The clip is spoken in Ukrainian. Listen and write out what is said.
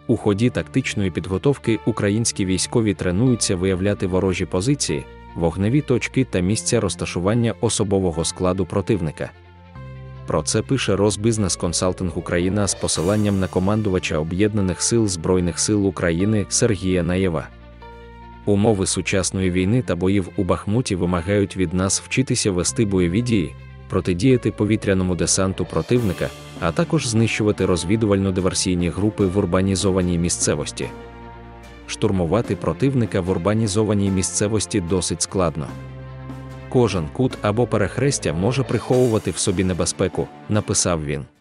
У ході тактичної підготовки українські військові тренуються виявляти ворожі позиції, вогневі точки та місця розташування особового складу противника. Про це пише Росбізнес-Консалтинг Україна з посиланням на командувача Об'єднаних сил Збройних сил України Сергія Наєва. Умови сучасної війни та боїв у Бахмуті вимагають від нас вчитися вести бойові дії, протидіяти повітряному десанту противника, а також знищувати розвідувально-диверсійні групи в урбанізованій місцевості. Штурмувати противника в урбанізованій місцевості досить складно. Кожен кут або перехрестя може приховувати в собі небезпеку, написав він.